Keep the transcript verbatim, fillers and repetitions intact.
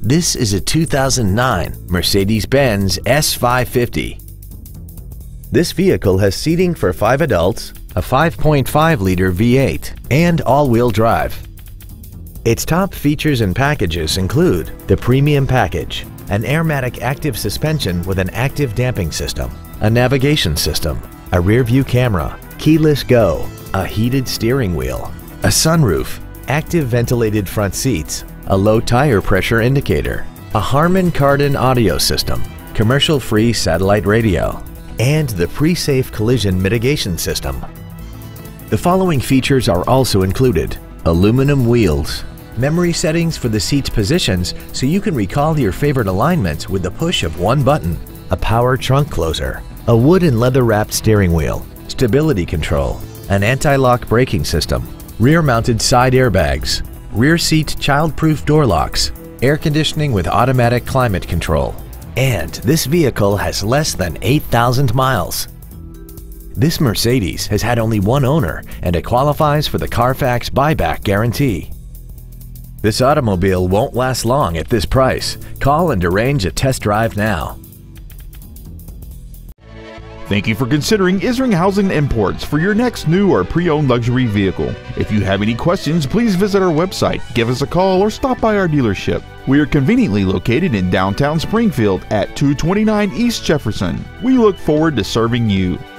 This is a two thousand nine Mercedes-Benz S five fifty. This vehicle has seating for five adults, a five point five liter V eight, and all-wheel drive. Its top features and packages include the Premium Package, an Airmatic active suspension with an active damping system, a navigation system, a rear-view camera, keyless go, a heated steering wheel, a sunroof, active ventilated front seats, a low tire pressure indicator, a Harman Kardon audio system, commercial-free satellite radio, and the pre-safe collision mitigation system. The following features are also included: aluminum wheels, memory settings for the seat's positions so you can recall your favorite alignments with the push of one button, a power trunk closer, a wood and leather-wrapped steering wheel, stability control, an anti-lock braking system, rear-mounted side airbags, rear seat child-proof door locks, air conditioning with automatic climate control, and this vehicle has less than eight thousand miles. This Mercedes has had only one owner and it qualifies for the Carfax buyback guarantee. This automobile won't last long at this price. Call and arrange a test drive now. Thank you for considering Isringhausen Imports for your next new or pre-owned luxury vehicle. If you have any questions, please visit our website, give us a call, or stop by our dealership. We are conveniently located in downtown Springfield at two twenty-nine East Jefferson. We look forward to serving you.